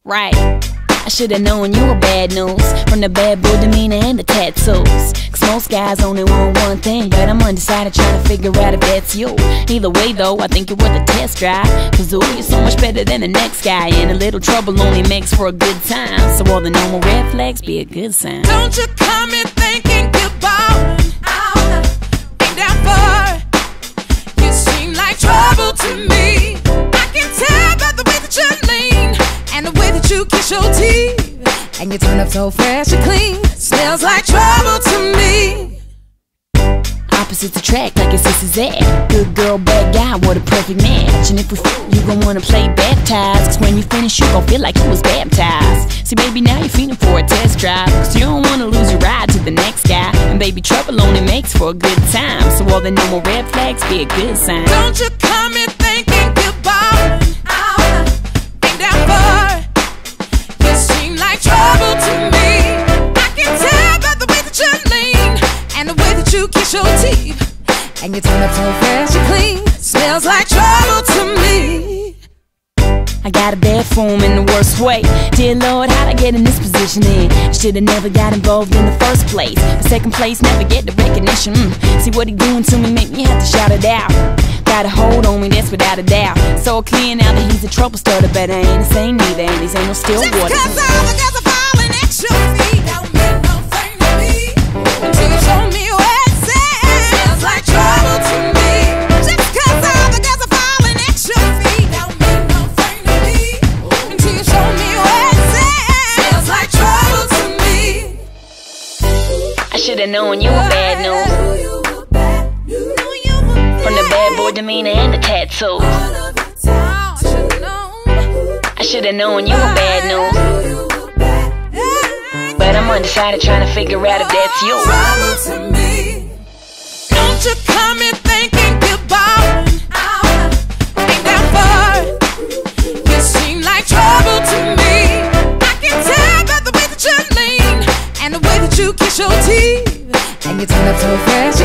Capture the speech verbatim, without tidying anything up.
Right. I should've known you were bad news, from the bad boy demeanor and the tattoos. Cause most guys only want one thing, but I'm undecided trying to figure out if that's you. Either way though, I think you're worth a test drive. Cause ooh, you're so much better than the next guy, and a little trouble only makes for a good time. So all the normal red flags be a good sign. Don't you come in thinking you're ballin' out, ain't that far. You seem like trouble to me. I can tell by the way that you lean and the way that you kiss your teeth, and you turn up so fresh and clean. Smells like trouble to me. Opposites attract like a sister's ad. Good girl, bad guy, what a perfect match. And if we f***, you gon' wanna play baptized, cause when you finish you gon' feel like you was baptized. See baby, now you're feeling for a test drive, cause you don't wanna lose your ride to the next guy. And baby, trouble only makes for a good time, so all the normal red flags be a good sign. Don't you come in thinking you're ballin' out, ain't that far. You seem like trouble to me. I can tell by the way that you lean and the way that you kiss your teeth, and you turn up so fresh and clean. Smells like trouble to me. I got a bad form in the worst way. Dear Lord, how'd I get in this position in? I should've never got involved in the first place. The second place, never get the recognition. mm. See what he doing to me, make me have to shout it out. Got a hold on me, that's without a doubt. So clear now that he's a trouble starter, but I ain't the same neither, and these ain't no still Just water. cause all the girls are falling at your feet don't mean no thing to me, until you show me where it's at. Smells like trouble to me. Just cause all the girls are falling at your feet don't mean no thing to me, until you show me where it's at. Smells like trouble to me. I should've known you were bad news, from the bad boy demeanor and the tattoos. I should've known you were bad news, but I'm undecided trying to figure out if that's you. Trouble to me. Don't you come in thinking you're ballin' out, ain't that far. You seem like trouble to me. I can tell by the way that you lean and the way that you kiss your teeth, and you turn up so fresh